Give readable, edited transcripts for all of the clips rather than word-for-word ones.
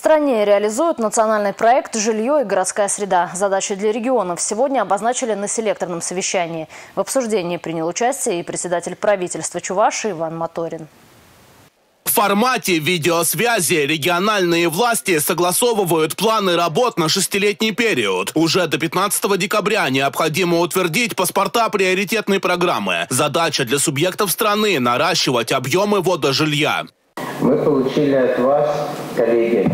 стране реализуют национальный проект «Жилье и городская среда». Задачи для регионов сегодня обозначили на селекторном совещании. В обсуждении принял участие и председатель правительства Чувашии Иван Моторин. В формате видеосвязи региональные власти согласовывают планы работ на 6-летний период. Уже до 15 декабря необходимо утвердить паспорта приоритетной программы. Задача для субъектов страны – наращивать объемы ввода-жилья. Мы получили от вас, коллеги,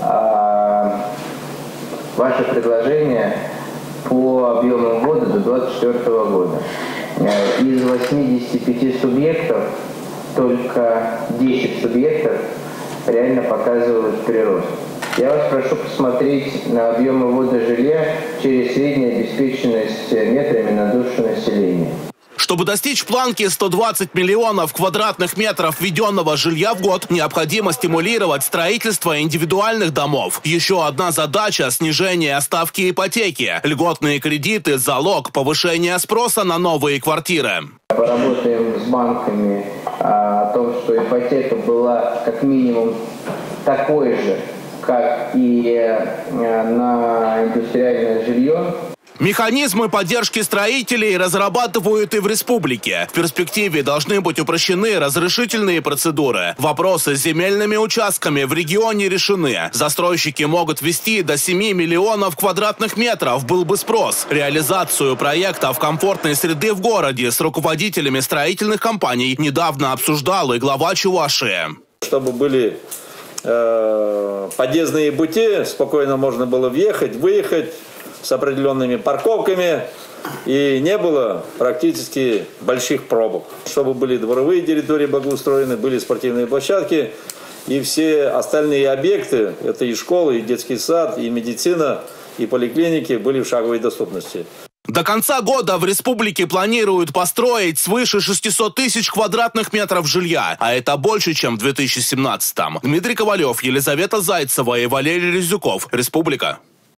ваше предложение по объему ввода до 2024 года. Из 85 субъектов только 10 субъектов реально показывают прирост. Я вас прошу посмотреть на объемы ввода жилья через среднюю обеспеченность метрами на душу населения. Чтобы достичь планки 120 миллионов квадратных метров введенного жилья в год, необходимо стимулировать строительство индивидуальных домов. Еще одна задача – снижение ставки ипотеки. Льготные кредиты – залог повышения спроса на новые квартиры. Поработаем с банками о том, что ипотека была как минимум такой же, как и на индустриальное жилье. Механизмы поддержки строителей разрабатывают и в республике. В перспективе должны быть упрощены разрешительные процедуры. Вопросы с земельными участками в регионе решены. Застройщики могут ввести до 7 миллионов квадратных метров, был бы спрос. Реализацию проектов комфортной среды в городе с руководителями строительных компаний недавно обсуждал и глава Чувашии. Чтобы были подъездные пути, спокойно можно было въехать, выехать, с определенными парковками, и не было практически больших пробок. Чтобы были дворовые территории благоустроены, были спортивные площадки, и все остальные объекты, это и школы, и детский сад, и медицина, и поликлиники, были в шаговой доступности. До конца года в республике планируют построить свыше 600 тысяч квадратных метров жилья, а это больше, чем в 2017-м. Дмитрий Ковалев, Елизавета Зайцева и Валерий Резюков. Республика.